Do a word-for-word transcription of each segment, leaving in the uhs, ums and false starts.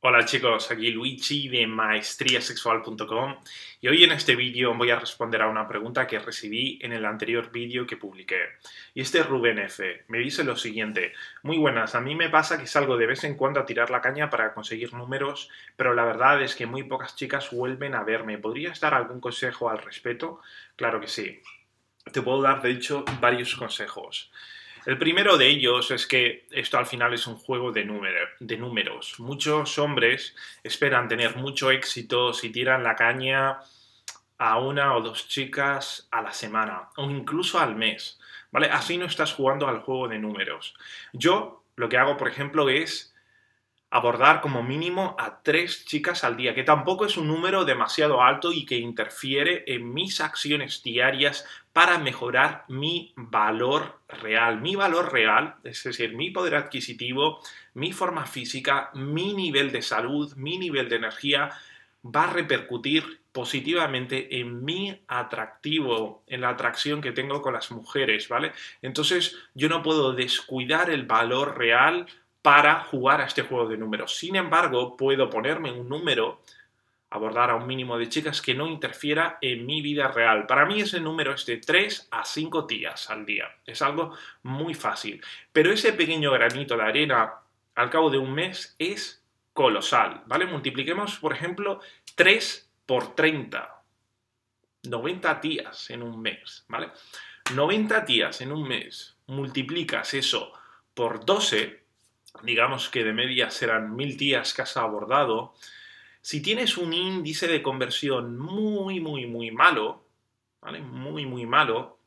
Hola chicos, aquí Luigi de maestría sexual punto com y hoy en este vídeo voy a responder a una pregunta que recibí en el anterior vídeo que publiqué. Y este Rubén F. me dice lo siguiente: muy buenas, a mí me pasa que salgo de vez en cuando a tirar la caña para conseguir números, pero la verdad es que muy pocas chicas vuelven a verme. ¿Podrías dar algún consejo al respecto? Claro que sí. Te puedo dar, de hecho, varios consejos. El primero de ellos es que esto al final es un juego de, número, de números. Muchos hombres esperan tener mucho éxito si tiran la caña a una o dos chicas a la semana o incluso al mes, ¿vale? Así no estás jugando al juego de números. Yo lo que hago, por ejemplo, es abordar como mínimo a tres chicas al día, que tampoco es un número demasiado alto y que interfiere en mis acciones diarias para mejorar mi valor real. Mi valor real, es decir, mi poder adquisitivo, mi forma física, mi nivel de salud, mi nivel de energía, va a repercutir positivamente en mi atractivo, en la atracción que tengo con las mujeres, ¿vale? Entonces yo no puedo descuidar el valor real para jugar a este juego de números. Sin embargo, puedo ponerme un número, abordar a un mínimo de chicas que no interfiera en mi vida real. Para mí ese número es de tres a cinco tías al día. Es algo muy fácil. Pero ese pequeño granito de arena al cabo de un mes es colosal, ¿vale? Multipliquemos, por ejemplo, tres por treinta. noventa tías en un mes, ¿vale? noventa tías en un mes. Multiplicas eso por doce, digamos que de media serán mil tías que has abordado. Si tienes un índice de conversión muy, muy, muy malo, ¿vale? Muy, muy malo,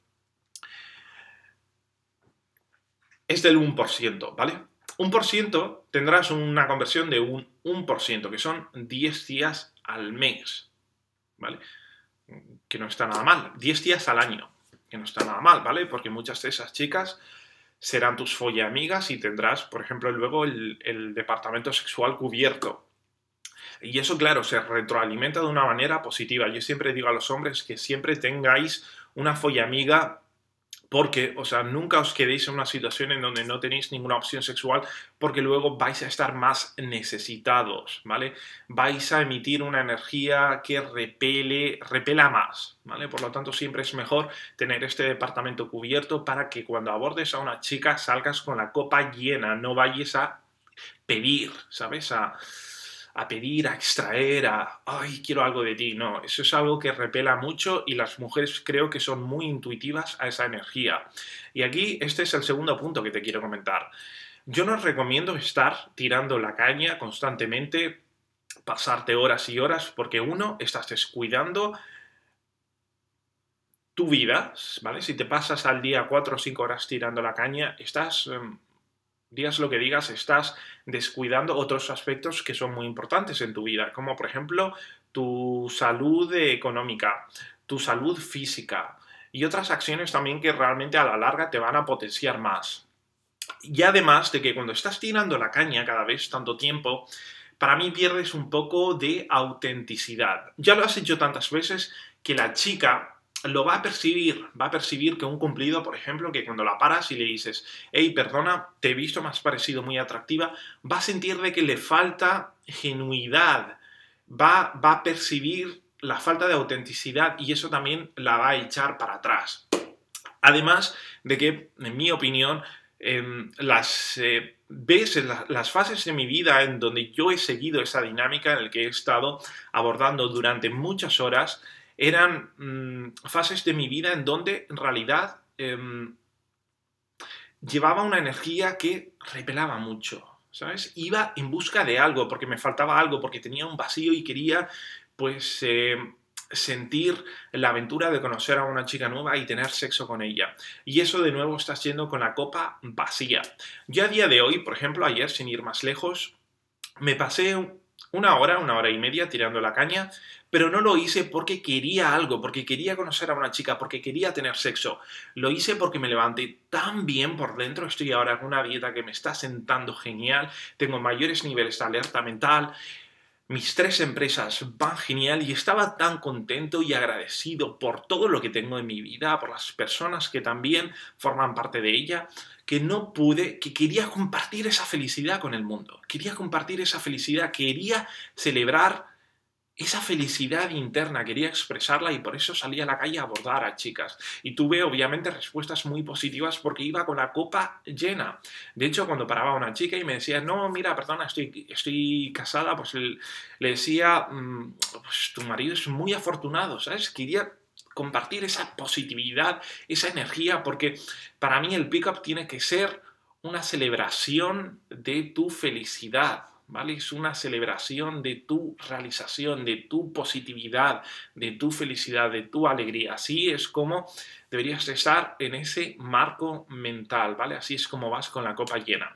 es del uno por ciento, ¿vale? un por ciento tendrás una conversión de un uno por ciento, que son diez tías al mes, ¿vale? Que no está nada mal. diez tías al año, que no está nada mal, ¿vale? Porque muchas de esas chicas serán tus follamigas y tendrás, por ejemplo, luego el, el departamento sexual cubierto. Y eso, claro, se retroalimenta de una manera positiva. Yo siempre digo a los hombres que siempre tengáis una follamiga porque, o sea, nunca os quedéis en una situación en donde no tenéis ninguna opción sexual porque luego vais a estar más necesitados, ¿vale? Vais a emitir una energía que repele, repela más, ¿vale? Por lo tanto, siempre es mejor tener este departamento cubierto para que cuando abordes a una chica salgas con la copa llena, no vayas a pedir, ¿sabes? A... a pedir, a extraer, a, ay, quiero algo de ti. No, eso es algo que repela mucho y las mujeres creo que son muy intuitivas a esa energía. Y aquí este es el segundo punto que te quiero comentar. Yo no recomiendo estar tirando la caña constantemente, pasarte horas y horas, porque uno, estás descuidando tu vida, ¿vale? Si te pasas al día cuatro o cinco horas tirando la caña, estás... Um, digas lo que digas, estás descuidando otros aspectos que son muy importantes en tu vida, como por ejemplo tu salud económica, tu salud física y otras acciones también que realmente a la larga te van a potenciar más. Y además de que cuando estás tirando la caña cada vez tanto tiempo, para mí pierdes un poco de autenticidad. Ya lo has hecho tantas veces que la chica lo va a percibir, va a percibir que un cumplido, por ejemplo, que cuando la paras y le dices, hey, perdona, te he visto, me has parecido muy atractiva, va a sentir de que le falta genuidad, va, va a percibir la falta de autenticidad y eso también la va a echar para atrás. Además de que, en mi opinión, eh, las eh, veces, las fases de mi vida en donde yo he seguido esa dinámica en la que he estado abordando durante muchas horas, eran mmm, fases de mi vida en donde en realidad eh, llevaba una energía que repelaba mucho, ¿sabes? Iba en busca de algo, porque me faltaba algo, porque tenía un vacío y quería, pues, eh, sentir la aventura de conocer a una chica nueva y tener sexo con ella. Y eso de nuevo estás yendo con la copa vacía. Yo a día de hoy, por ejemplo, ayer, sin ir más lejos, me pasé una hora, una hora y media tirando la caña, pero no lo hice porque quería algo, porque quería conocer a una chica, porque quería tener sexo. Lo hice porque me levanté tan bien por dentro, estoy ahora con una dieta que me está sentando genial, tengo mayores niveles de alerta mental, mis tres empresas van genial y estaba tan contento y agradecido por todo lo que tengo en mi vida, por las personas que también forman parte de ella, que no pude, que quería compartir esa felicidad con el mundo. Quería compartir esa felicidad, quería celebrar esa felicidad interna, quería expresarla y por eso salí a la calle a abordar a chicas. Y tuve obviamente respuestas muy positivas porque iba con la copa llena. De hecho, cuando paraba una chica y me decía, no, mira, perdona, estoy, estoy casada, pues le, le decía, mmm, pues tu marido es muy afortunado, ¿sabes? Quería compartir esa positividad, esa energía, porque para mí el pick-up tiene que ser una celebración de tu felicidad, ¿vale? Es una celebración de tu realización, de tu positividad, de tu felicidad, de tu alegría. Así es como deberías estar en ese marco mental, ¿vale? Así es como vas con la copa llena.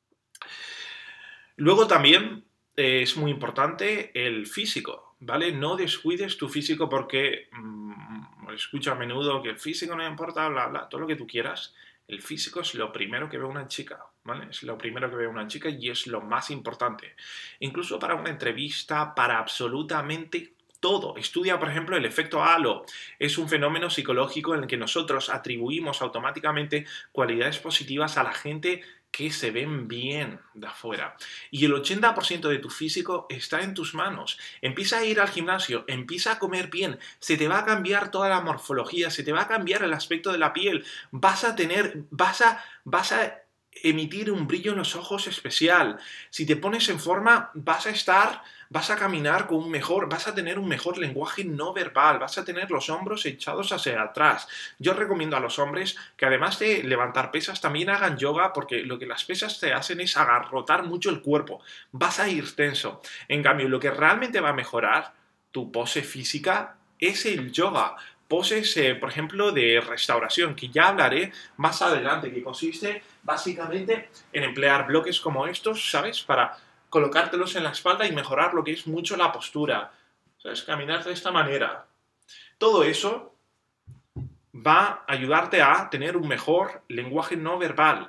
Luego también eh, es muy importante el físico, ¿vale? No descuides tu físico porque mmm, escucho a menudo que el físico no importa, bla, bla, todo lo que tú quieras. El físico es lo primero que ve una chica, ¿vale? Es lo primero que ve una chica y es lo más importante. Incluso para una entrevista, para absolutamente todo. Estudia, por ejemplo, el efecto halo. Es un fenómeno psicológico en el que nosotros atribuimos automáticamente cualidades positivas a la gente que se ven bien de afuera. Y el ochenta por ciento de tu físico está en tus manos. Empieza a ir al gimnasio, empieza a comer bien, se te va a cambiar toda la morfología, se te va a cambiar el aspecto de la piel, vas a tener, vas a, vas a emitir un brillo en los ojos especial. Si te pones en forma, vas a estar, vas a caminar con un mejor, vas a tener un mejor lenguaje no verbal, vas a tener los hombros echados hacia atrás. Yo recomiendo a los hombres que además de levantar pesas, también hagan yoga, porque lo que las pesas te hacen es agarrotar mucho el cuerpo. Vas a ir tenso. En cambio, lo que realmente va a mejorar tu pose física es el yoga. Poses, eh, por ejemplo, de restauración, que ya hablaré más adelante, que consiste básicamente en emplear bloques como estos, ¿sabes? Para colocártelos en la espalda y mejorar lo que es mucho la postura, ¿sabes? Caminar de esta manera. Todo eso va a ayudarte a tener un mejor lenguaje no verbal.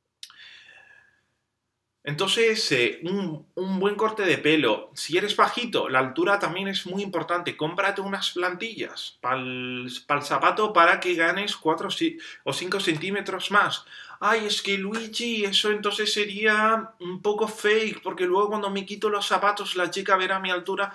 Entonces, eh, un, un buen corte de pelo. Si eres bajito, la altura también es muy importante. Cómprate unas plantillas para el zapato para que ganes cuatro o cinco centímetros más. Ay, es que Luigi, eso entonces sería un poco fake, porque luego cuando me quito los zapatos la chica verá mi altura.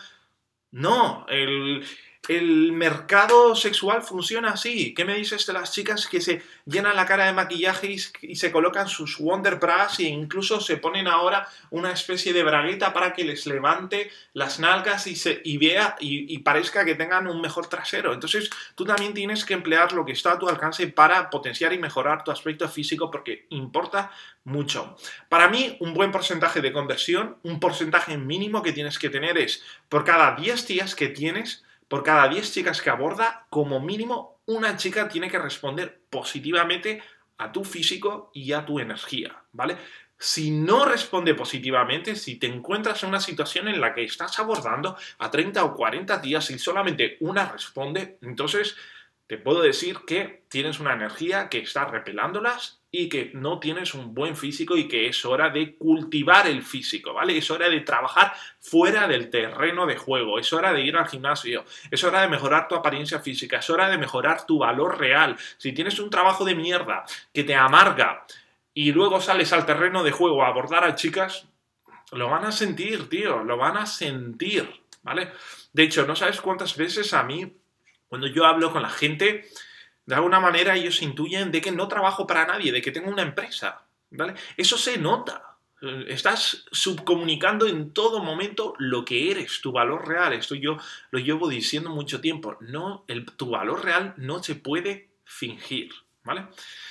No, el, el mercado sexual funciona así. ¿Qué me dices de las chicas que se llenan la cara de maquillaje y, y se colocan sus Wonder Bras e incluso se ponen ahora una especie de bragueta para que les levante las nalgas y, se, y vea y, y parezca que tengan un mejor trasero? Entonces tú también tienes que emplear lo que está a tu alcance para potenciar y mejorar tu aspecto físico porque importa mucho. Para mí, un buen porcentaje de conversión, un porcentaje mínimo que tienes que tener es por cada diez tías que tienes, por cada diez chicas que aborda, como mínimo una chica tiene que responder positivamente a tu físico y a tu energía, ¿vale? Si no responde positivamente, si te encuentras en una situación en la que estás abordando a treinta o cuarenta días y solamente una responde, entonces te puedo decir que tienes una energía que está repelándolas y que no tienes un buen físico y que es hora de cultivar el físico, ¿vale? Es hora de trabajar fuera del terreno de juego, es hora de ir al gimnasio, es hora de mejorar tu apariencia física, es hora de mejorar tu valor real. Si tienes un trabajo de mierda que te amarga y luego sales al terreno de juego a abordar a chicas, lo van a sentir, tío, lo van a sentir, ¿vale? De hecho, no sabes cuántas veces a mí, cuando yo hablo con la gente, de alguna manera ellos intuyen de que no trabajo para nadie, de que tengo una empresa, ¿vale? Eso se nota. Estás subcomunicando en todo momento lo que eres, tu valor real. Esto yo lo llevo diciendo mucho tiempo. No, el, tu valor real no se puede fingir, ¿vale?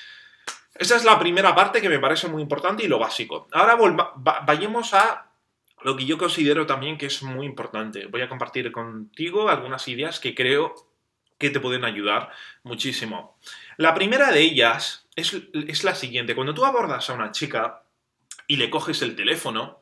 Esa es la primera parte que me parece muy importante y lo básico. Ahora va, vayamos a lo que yo considero también que es muy importante. Voy a compartir contigo algunas ideas que creo que te pueden ayudar muchísimo. La primera de ellas es, es la siguiente. Cuando tú abordas a una chica y le coges el teléfono,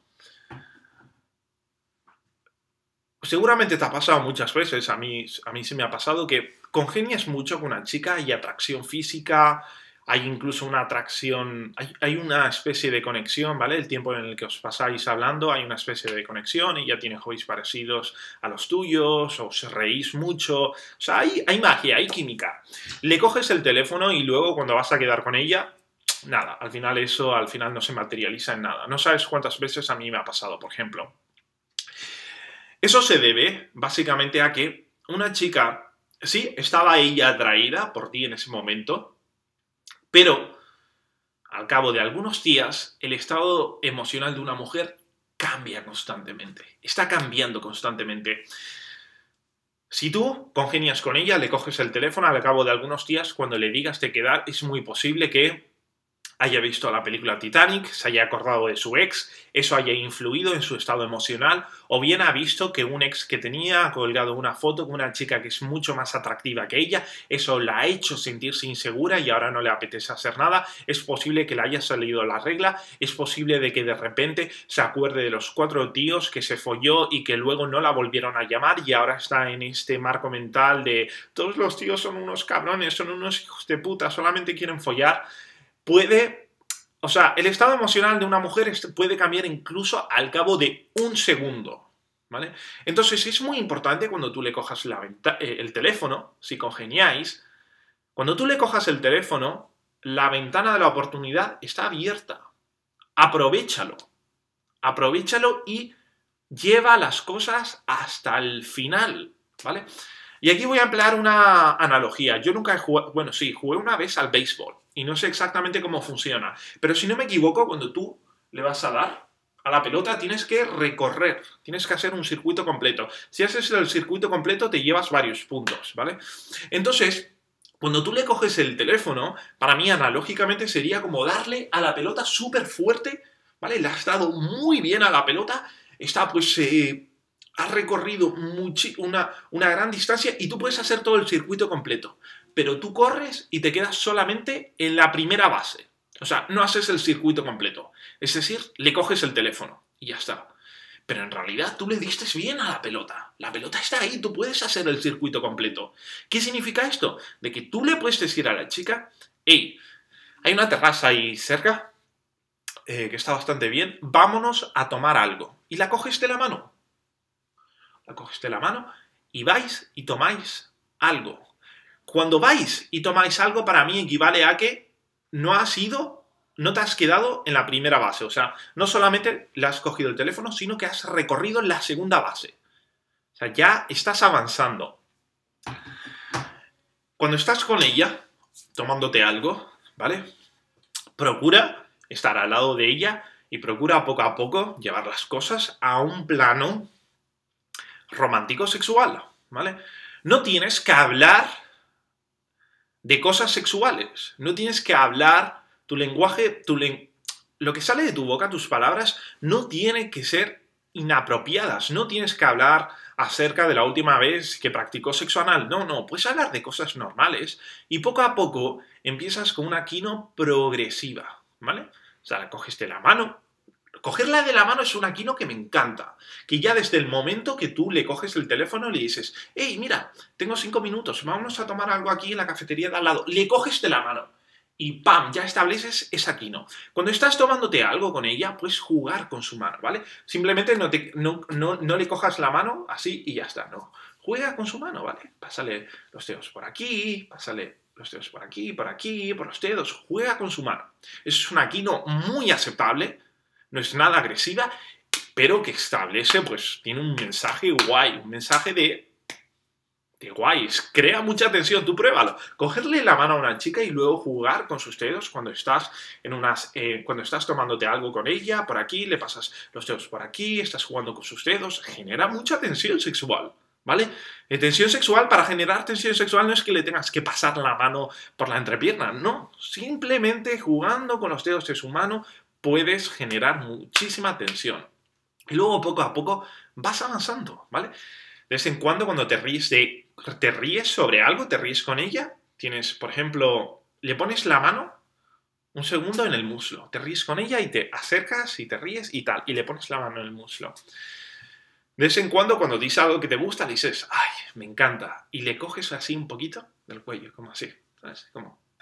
seguramente te ha pasado muchas veces, a mí, a mí sí me ha pasado, que congenias mucho con una chica, hay atracción física, hay incluso una atracción, hay, hay una especie de conexión, ¿vale? El tiempo en el que os pasáis hablando, hay una especie de conexión, ella tiene hobbies parecidos a los tuyos, os reís mucho, o sea, hay, hay magia, hay química. Le coges el teléfono y luego cuando vas a quedar con ella, nada, al final eso al final no se materializa en nada. No sabes cuántas veces a mí me ha pasado, por ejemplo. Eso se debe básicamente a que una chica, sí, estaba ella atraída por ti en ese momento, pero al cabo de algunos días el estado emocional de una mujer cambia constantemente, está cambiando constantemente. Si tú congenias con ella, le coges el teléfono, al cabo de algunos días, cuando le digas de quedar, es muy posible que haya visto la película Titanic, se haya acordado de su ex, eso haya influido en su estado emocional, o bien ha visto que un ex que tenía ha colgado una foto con una chica que es mucho más atractiva que ella, eso la ha hecho sentirse insegura y ahora no le apetece hacer nada, es posible que le haya salido la regla, es posible de que de repente se acuerde de los cuatro tíos que se folló y que luego no la volvieron a llamar y ahora está en este marco mental de todos los tíos son unos cabrones, son unos hijos de puta, solamente quieren follar. Puede, o sea, el estado emocional de una mujer puede cambiar incluso al cabo de un segundo, ¿vale? Entonces es muy importante cuando tú le cojas la el teléfono, si congeniáis, cuando tú le cojas el teléfono, la ventana de la oportunidad está abierta. Aprovéchalo, aprovéchalo y lleva las cosas hasta el final, ¿vale? Y aquí voy a emplear una analogía. Yo nunca he jugado, bueno, sí, jugué una vez al béisbol y no sé exactamente cómo funciona, pero si no me equivoco, cuando tú le vas a dar a la pelota tienes que recorrer, tienes que hacer un circuito completo. Si haces el circuito completo te llevas varios puntos, ¿vale? Entonces, cuando tú le coges el teléfono, para mí analógicamente sería como darle a la pelota súper fuerte, ¿vale? Le has dado muy bien a la pelota, está pues... Eh, has recorrido una, una gran distancia y tú puedes hacer todo el circuito completo, pero tú corres y te quedas solamente en la primera base. O sea, no haces el circuito completo. Es decir, le coges el teléfono y ya está. Pero en realidad tú le diste bien a la pelota. La pelota está ahí, tú puedes hacer el circuito completo. ¿Qué significa esto? De que tú le puedes decir a la chica, hey, hay una terraza ahí cerca eh, que está bastante bien, vámonos a tomar algo. Y la coges de la mano. La coges de la mano y vais y tomáis algo. Cuando vais y tomáis algo, para mí equivale a que no has ido, no te has quedado en la primera base. O sea, no solamente le has cogido el teléfono, sino que has recorrido la segunda base. O sea, ya estás avanzando. Cuando estás con ella, tomándote algo, ¿vale? Procura estar al lado de ella y procura poco a poco llevar las cosas a un plano romántico sexual, ¿vale? No tienes que hablar de cosas sexuales, no tienes que hablar, tu lenguaje, tu len... lo que sale de tu boca, tus palabras, no tiene que ser inapropiadas, no tienes que hablar acerca de la última vez que practicó sexo anal, no, no, puedes hablar de cosas normales y poco a poco empiezas con una quino progresiva, ¿vale? O sea, coges de la mano. Cogerla de la mano es una quino que me encanta. Que ya desde el momento que tú le coges el teléfono le dices, hey, mira, tengo cinco minutos, vámonos a tomar algo aquí en la cafetería de al lado. Le coges de la mano y ¡pam! Ya estableces esa quino. Cuando estás tomándote algo con ella, puedes jugar con su mano, ¿vale? Simplemente no, te, no, no, no le cojas la mano así y ya está, no. Juega con su mano, ¿vale? Pásale los dedos por aquí, pásale los dedos por aquí, por aquí, por los dedos. Juega con su mano. Es una quino muy aceptable. No es nada agresiva, pero que establece, pues, tiene un mensaje guay, un mensaje de, de guay, crea mucha tensión, tú pruébalo. Cogerle la mano a una chica y luego jugar con sus dedos cuando estás, en unas, eh, cuando estás tomándote algo con ella, por aquí, le pasas los dedos por aquí, estás jugando con sus dedos, genera mucha tensión sexual, ¿vale? Eh, tensión sexual, para generar tensión sexual no es que le tengas que pasar la mano por la entrepierna, no, simplemente jugando con los dedos de su mano, puedes generar muchísima tensión. Y luego, poco a poco, vas avanzando, ¿vale? De vez en cuando, cuando te ríes, de, te ríes sobre algo, te ríes con ella, tienes, por ejemplo, le pones la mano un segundo en el muslo, te ríes con ella y te acercas y te ríes y tal, y le pones la mano en el muslo. De vez en cuando, cuando dices algo que te gusta, le dices, ay, me encanta, y le coges así un poquito del cuello, como así, ¿sabes? Como,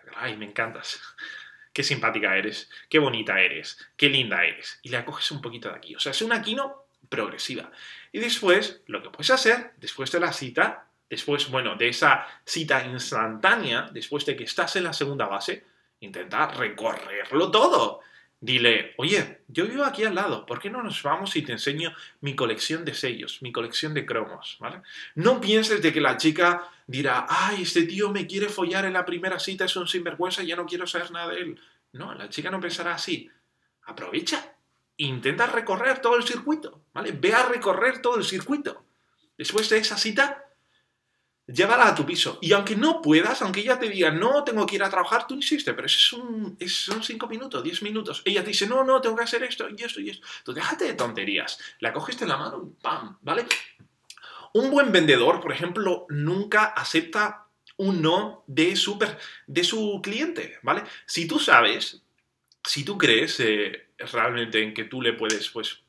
ay, me encantas, qué simpática eres, qué bonita eres, qué linda eres. Y la coges un poquito de aquí. O sea, es una quino progresiva. Y después, lo que puedes hacer, después de la cita, después, bueno, de esa cita instantánea, después de que estás en la segunda base, intenta recorrerlo todo. Dile, oye, yo vivo aquí al lado, ¿por qué no nos vamos y te enseño mi colección de sellos, mi colección de cromos, ¿vale? No pienses de que la chica dirá, ay, este tío me quiere follar en la primera cita, es un sinvergüenza, ya no quiero saber nada de él. No, la chica no pensará así. Aprovecha, intenta recorrer todo el circuito, ¿vale? Ve a recorrer todo el circuito. Después de esa cita, llévala a tu piso. Y aunque no puedas, aunque ella te diga, no, tengo que ir a trabajar, tú insistes, pero eso es un, es, son cinco minutos, diez minutos. Ella te dice, no, no, tengo que hacer esto y esto y esto. Tú déjate de tonterías. La coges de la mano y ¡pam! ¿Vale? Un buen vendedor, por ejemplo, nunca acepta un no de su, de su cliente, ¿vale? Si tú sabes, si tú crees eh, realmente en que tú le puedes, pues,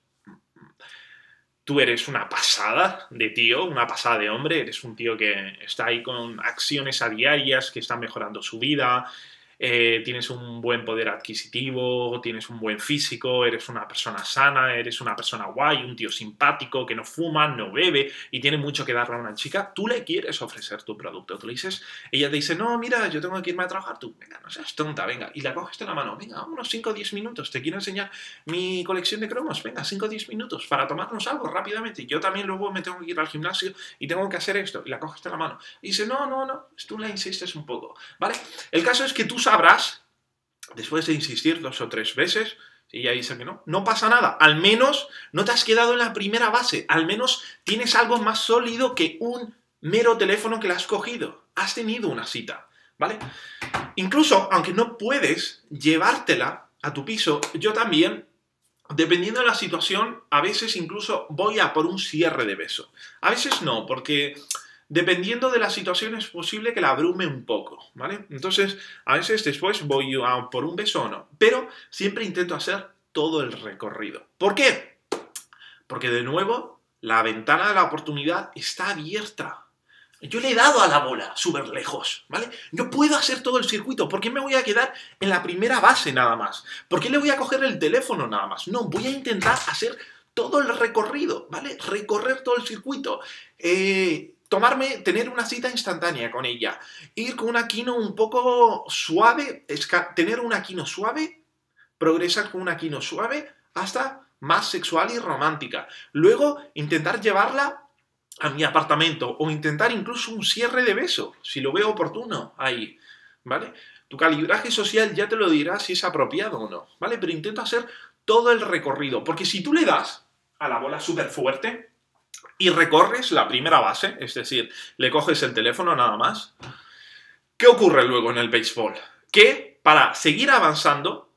tú eres una pasada de tío, una pasada de hombre, eres un tío que está ahí con acciones a diarias, que está mejorando su vida, eh, tienes un buen poder adquisitivo, tienes un buen físico, eres una persona sana, eres una persona guay, un tío simpático, que no fuma, no bebe y tiene mucho que darle a una chica, tú le quieres ofrecer tu producto. Tú le dices, ella te dice, no, mira, yo tengo que irme a trabajar, tú, venga, no seas tonta, venga, y la coges de la mano, venga, unos cinco o diez minutos, te quiero enseñar mi colección de cromos, venga, cinco o diez minutos para tomarnos algo rápidamente. Yo también luego me tengo que ir al gimnasio y tengo que hacer esto, y la coges de la mano. Y dice, no, no, no, tú la insistes un poco, ¿vale? El caso es que tú sabrás, después de insistir dos o tres veces, si ella dice que no, no pasa nada. Al menos no te has quedado en la primera base. Al menos tienes algo más sólido que un mero teléfono que le has cogido. Has tenido una cita, ¿vale? Incluso, aunque no puedes llevártela a tu piso, yo también, dependiendo de la situación, a veces incluso voy a por un cierre de beso. A veces no, porque dependiendo de la situación es posible que la abrume un poco, ¿vale? Entonces, a veces después voy a por un beso o no, pero siempre intento hacer todo el recorrido. ¿Por qué? Porque de nuevo, la ventana de la oportunidad está abierta. Yo le he dado a la bola súper lejos, ¿vale? Yo puedo hacer todo el circuito. ¿Por qué me voy a quedar en la primera base nada más? ¿Por qué le voy a coger el teléfono nada más? No, voy a intentar hacer todo el recorrido, ¿vale? Recorrer todo el circuito. Eh... Tomarme, tener una cita instantánea con ella, ir con una quino un poco suave, tener una quino suave, progresar con una quino suave hasta más sexual y romántica. Luego, intentar llevarla a mi apartamento o intentar incluso un cierre de beso, si lo veo oportuno ahí, ¿vale? Tu calibraje social ya te lo dirá si es apropiado o no, ¿vale? Pero intenta hacer todo el recorrido, porque si tú le das a la bola súper fuerte y recorres la primera base, es decir, le coges el teléfono nada más, ¿qué ocurre luego en el béisbol? Que para seguir avanzando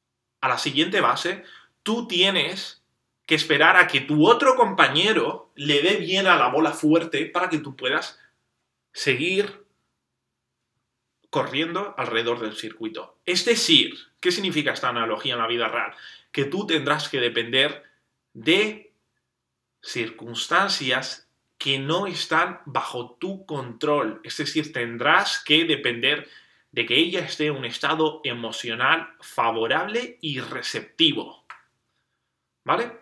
a la siguiente base, tú tienes que esperar a que tu otro compañero le dé bien a la bola fuerte para que tú puedas seguir corriendo alrededor del circuito. Es decir, ¿qué significa esta analogía en la vida real? Que tú tendrás que depender de circunstancias que no están bajo tu control. Es decir, tendrás que depender de que ella esté en un estado emocional favorable y receptivo. ¿Vale?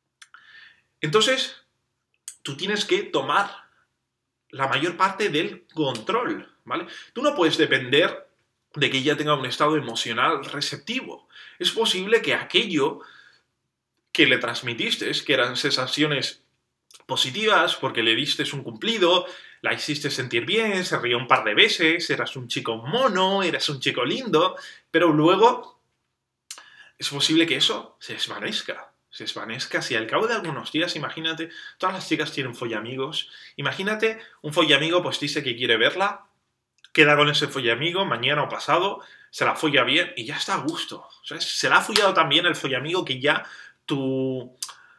Entonces, tú tienes que tomar la mayor parte del control, ¿vale? Tú no puedes depender de que ella tenga un estado emocional receptivo. Es posible que aquello que le transmitiste, que eran sensaciones positivas porque le diste un cumplido, la hiciste sentir bien, se rió un par de veces, eras un chico mono, eras un chico lindo, pero luego es posible que eso se desvanezca. Se desvanezca si al cabo de algunos días, imagínate, todas las chicas tienen follamigos, imagínate un follamigo pues dice que quiere verla, queda con ese follamigo, mañana o pasado, se la folla bien y ya está a gusto. O sea, se la ha follado también el follamigo que ya tú,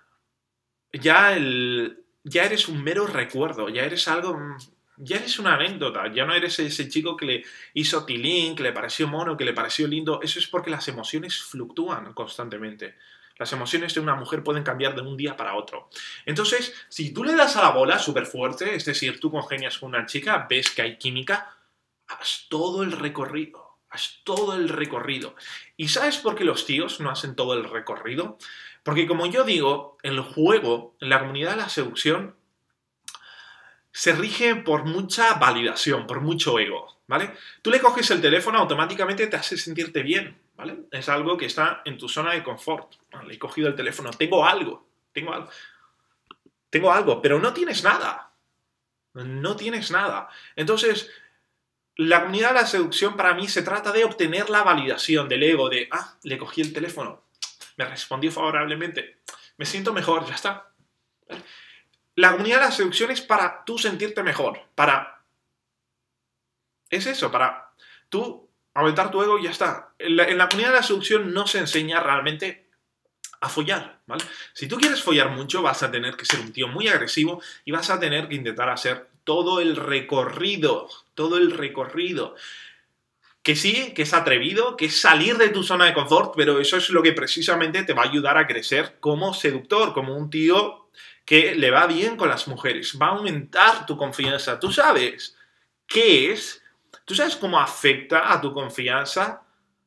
ya, el, ya eres un mero recuerdo, ya eres algo, ya eres una anécdota, ya no eres ese chico que le hizo tilín, que le pareció mono, que le pareció lindo. Eso es porque las emociones fluctúan constantemente. Las emociones de una mujer pueden cambiar de un día para otro. Entonces, si tú le das a la bola súper fuerte, es decir, tú congenias con una chica, ves que hay química, haz todo el recorrido. Haz todo el recorrido. ¿Y sabes por qué los tíos no hacen todo el recorrido? Porque como yo digo, el juego, en la comunidad de la seducción, se rige por mucha validación, por mucho ego, ¿vale? Tú le coges el teléfono, automáticamente te hace sentirte bien, ¿vale? Es algo que está en tu zona de confort. Le he cogido el teléfono, tengo algo, tengo algo, tengo algo, pero no tienes nada. No tienes nada. Entonces, la comunidad de la seducción para mí se trata de obtener la validación del ego, de, ah, le cogí el teléfono, me respondió favorablemente, me siento mejor, ya está. La comunidad de la seducción es para tú sentirte mejor, para... Es eso, para tú aumentar tu ego y ya está. En la, en la comunidad de la seducción no se enseña realmente a follar, ¿vale? Si tú quieres follar mucho, vas a tener que ser un tío muy agresivo y vas a tener que intentar hacer todo el recorrido, todo el recorrido. Que sí, que es atrevido, que es salir de tu zona de confort, pero eso es lo que precisamente te va a ayudar a crecer como seductor, como un tío que le va bien con las mujeres. Va a aumentar tu confianza. ¿Tú sabes qué es? ¿Tú sabes cómo afecta a tu confianza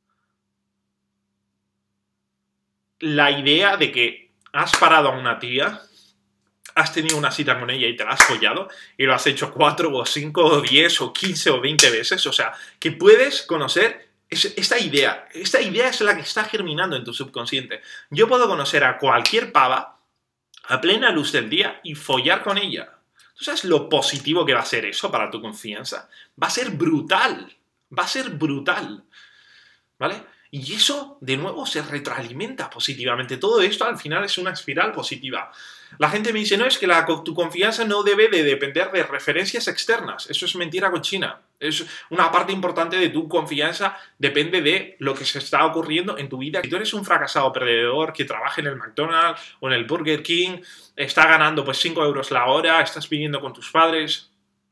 la idea de que has parado a una tía, has tenido una cita con ella y te la has follado, y lo has hecho cuatro o cinco o diez o quince o veinte veces? O sea, que puedes conocer esta idea. Esta idea es la que está germinando en tu subconsciente. Yo puedo conocer a cualquier pava a plena luz del día y follar con ella. ¿Tú sabes lo positivo que va a ser eso para tu confianza? Va a ser brutal. Va a ser brutal. ¿Vale? Y eso, de nuevo, se retroalimenta positivamente. Todo esto, al final, es una espiral positiva. La gente me dice, no, es que la, tu confianza no debe de depender de referencias externas. Eso es mentira cochina. Es una parte importante de tu confianza, depende de lo que se está ocurriendo en tu vida. Si tú eres un fracasado perdedor que trabaja en el McDonald's o en el Burger King, está ganando pues cinco euros la hora, estás viviendo con tus padres...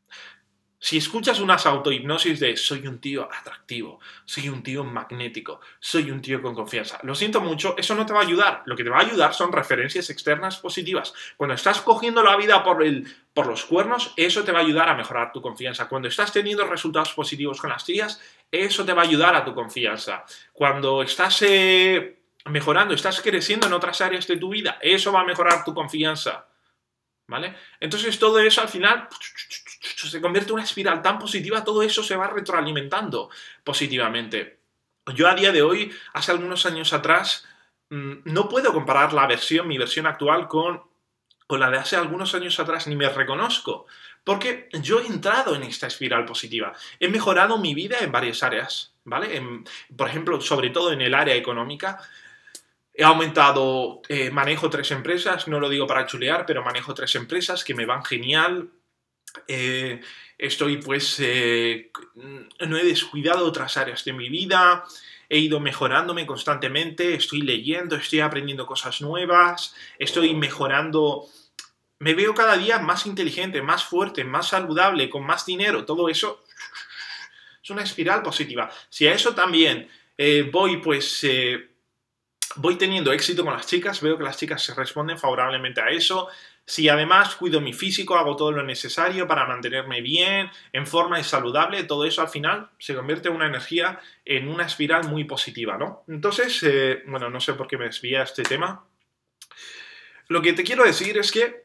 Si escuchas unas autohipnosis de soy un tío atractivo, soy un tío magnético, soy un tío con confianza, lo siento mucho, eso no te va a ayudar. Lo que te va a ayudar son referencias externas positivas. Cuando estás cogiendo la vida por, el, por los cuernos, eso te va a ayudar a mejorar tu confianza. Cuando estás teniendo resultados positivos con las tías, eso te va a ayudar a tu confianza. Cuando estás eh, mejorando, estás creciendo en otras áreas de tu vida, eso va a mejorar tu confianza. ¿Vale? Entonces todo eso al final se convierte en una espiral tan positiva, todo eso se va retroalimentando positivamente. Yo a día de hoy, hace algunos años atrás, no puedo comparar la versión, mi versión actual con, con la de hace algunos años atrás, ni me reconozco, porque yo he entrado en esta espiral positiva. He mejorado mi vida en varias áreas, ¿vale? En, por ejemplo, sobre todo en el área económica. He aumentado, eh, manejo tres empresas, no lo digo para chulear, pero manejo tres empresas que me van genial. Eh, estoy pues, eh, no he descuidado otras áreas de mi vida, he ido mejorándome constantemente, estoy leyendo, estoy aprendiendo cosas nuevas, estoy mejorando, me veo cada día más inteligente, más fuerte, más saludable, con más dinero, todo eso es una espiral positiva. Si a eso también eh, voy pues... Eh, voy teniendo éxito con las chicas, veo que las chicas se responden favorablemente a eso. Si además cuido mi físico, hago todo lo necesario para mantenerme bien, en forma y saludable, todo eso al final se convierte en una energía, en una espiral muy positiva, ¿no? Entonces, eh, bueno, no sé por qué me desvía este tema. Lo que te quiero decir es que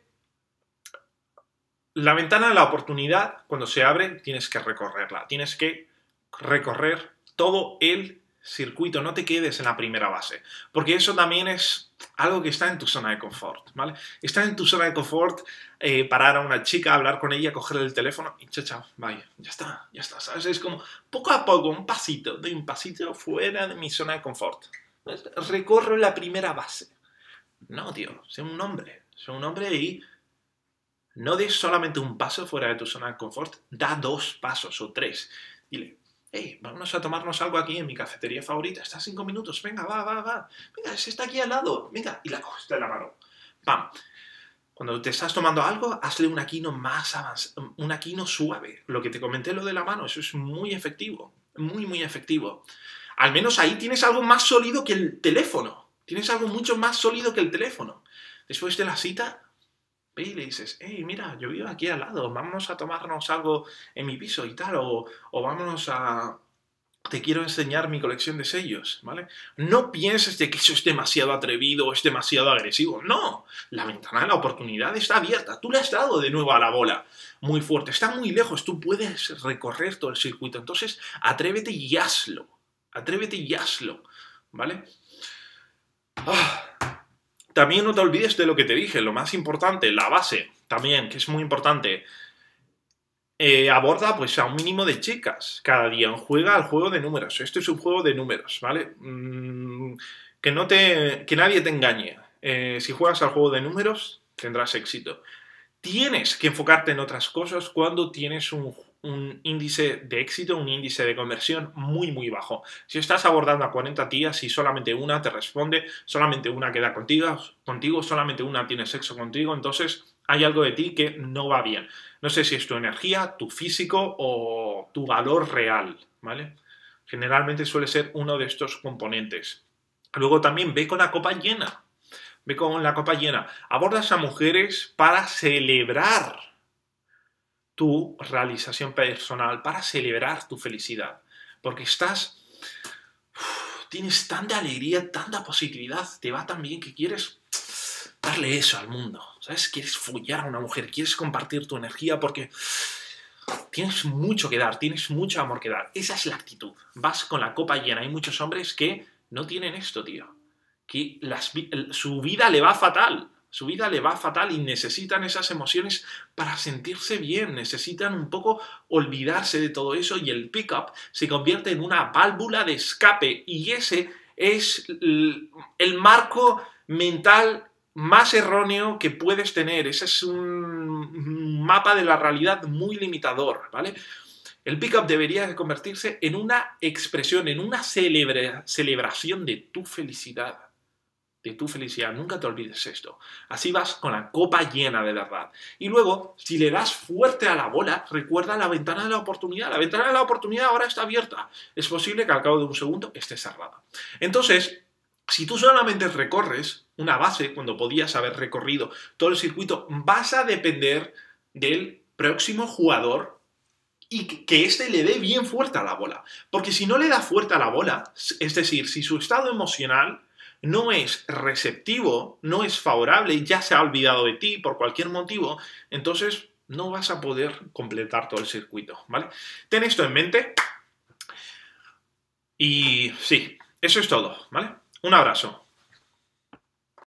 la ventana de la oportunidad, cuando se abre, tienes que recorrerla. Tienes que recorrer todo el circuito, no te quedes en la primera base, porque eso también es algo que está en tu zona de confort, ¿vale? Está en tu zona de confort eh, parar a una chica, hablar con ella, cogerle el teléfono y chao, chao, vaya, ya está, ya está, ¿sabes? Es como poco a poco, un pasito, doy un pasito fuera de mi zona de confort. Recorro la primera base. No, tío, sé un hombre, sé un hombre y no des solamente un paso fuera de tu zona de confort, da dos pasos o tres. Dile, hey, vámonos a tomarnos algo aquí en mi cafetería favorita. Está a cinco minutos. Venga, va, va, va. Venga, se está aquí al lado. Venga, y la coges de la mano. ¡Pam! Cuando te estás tomando algo, hazle un aquino más avanzado, un aquino suave. Lo que te comenté, lo de la mano, eso es muy efectivo. Muy, muy efectivo. Al menos ahí tienes algo más sólido que el teléfono. Tienes algo mucho más sólido que el teléfono. Después de la cita, ve y le dices, hey, mira, yo vivo aquí al lado, vámonos a tomarnos algo en mi piso y tal, o, o vámonos a, te quiero enseñar mi colección de sellos, ¿vale? No pienses de que eso es demasiado atrevido o es demasiado agresivo. No, la ventana de la oportunidad está abierta. Tú le has dado de nuevo a la bola muy fuerte. Está muy lejos. Tú puedes recorrer todo el circuito. Entonces, atrévete y hazlo. Atrévete y hazlo, ¿vale? Ah. También no te olvides de lo que te dije. Lo más importante, la base, también, que es muy importante. Eh, aborda pues a un mínimo de chicas cada día, juega al juego de números. Esto es un juego de números, ¿vale? Mm, que, no te, que nadie te engañe. Eh, si juegas al juego de números, tendrás éxito. Tienes que enfocarte en otras cosas cuando tienes un, un índice de éxito, un índice de conversión muy, muy bajo. Si estás abordando a cuarenta tías y solamente una te responde, solamente una queda contigo, contigo, solamente una tiene sexo contigo, entonces hay algo de ti que no va bien. No sé si es tu energía, tu físico o tu valor real, ¿vale? Generalmente suele ser uno de estos componentes. Luego también ve con la copa llena. Ve con la copa llena. Abordas a mujeres para celebrar tu realización personal, para celebrar tu felicidad. Porque estás... Uf, tienes tanta alegría, tanta positividad, te va tan bien que quieres darle eso al mundo, ¿sabes? Quieres follar a una mujer, quieres compartir tu energía porque tienes mucho que dar, tienes mucho amor que dar. Esa es la actitud. Vas con la copa llena. Hay muchos hombres que no tienen esto, tío. Que las, su vida le va fatal. Su vida le va fatal y necesitan esas emociones para sentirse bien. Necesitan un poco olvidarse de todo eso y el pick-up se convierte en una válvula de escape y ese es el, el marco mental más erróneo que puedes tener. Ese es un mapa de la realidad muy limitador, ¿vale? El pick-up debería convertirse en una expresión, en una celebra celebración de tu felicidad. De tu felicidad. Nunca te olvides esto. Así vas con la copa llena de verdad. Y luego, si le das fuerte a la bola, recuerda la ventana de la oportunidad. La ventana de la oportunidad ahora está abierta. Es posible que al cabo de un segundo esté cerrada. Entonces, si tú solamente recorres una base cuando podías haber recorrido todo el circuito, vas a depender del próximo jugador y que éste le dé bien fuerte a la bola. Porque si no le da fuerte a la bola, es decir, si su estado emocional no es receptivo, no es favorable, ya se ha olvidado de ti por cualquier motivo, entonces no vas a poder completar todo el circuito, ¿vale? Ten esto en mente y sí, eso es todo, ¿vale? Un abrazo.